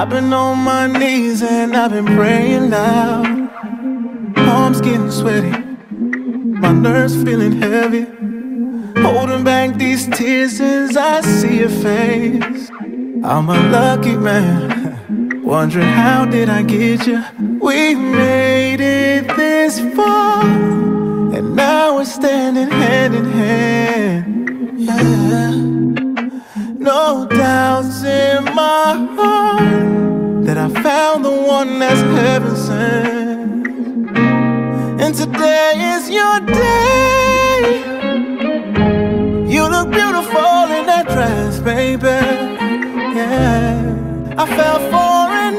I've been on my knees and I've been praying loud. Palms getting sweaty, my nerves feeling heavy, holding back these tears as I see your face. I'm a lucky man, wondering how did I get you. We made it this far, and now we're standing hand in hand. Yeah. No doubts in my heart that I found the one that's heaven sent. And today is your day. You look beautiful in that dress, baby. Yeah, I fell for an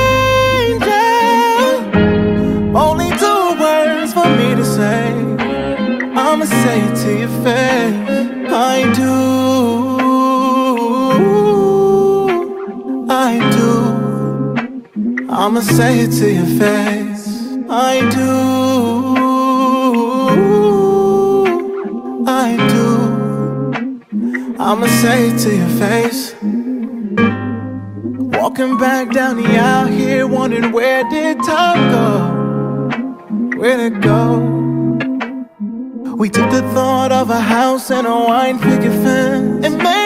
angel. Only 2 words for me to say. I'ma say it to your face. I do. I do. I'ma say it to your face. I do. I do. I'ma say it to your face. Walking back down the aisle here, wondering where did time go? Where'd it go? We took the thought of a house and a wine picket fence and made